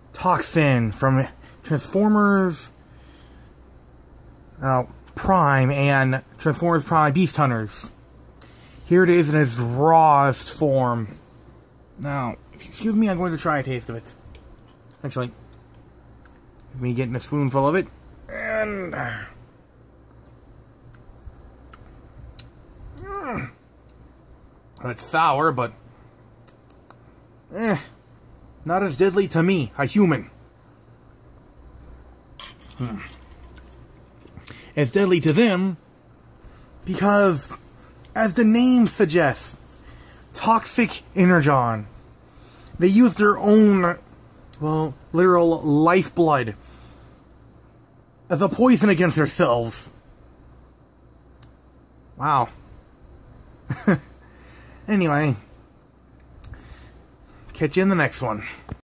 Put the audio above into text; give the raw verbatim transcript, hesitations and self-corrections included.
TOXIN from Transformers uh, Prime and Transformers Prime Beast Hunters. Here it is in its rawest form. Now, if you excuse me, I'm going to try a taste of it. Actually, me getting a spoonful of it, and mm, it's sour, but eh, not as deadly to me, a human. Hmm. It's deadly to them because, as the name suggests, toxic energon. They use their own, well, literal lifeblood as a poison against themselves. Wow. Anyway, catch you in the next one.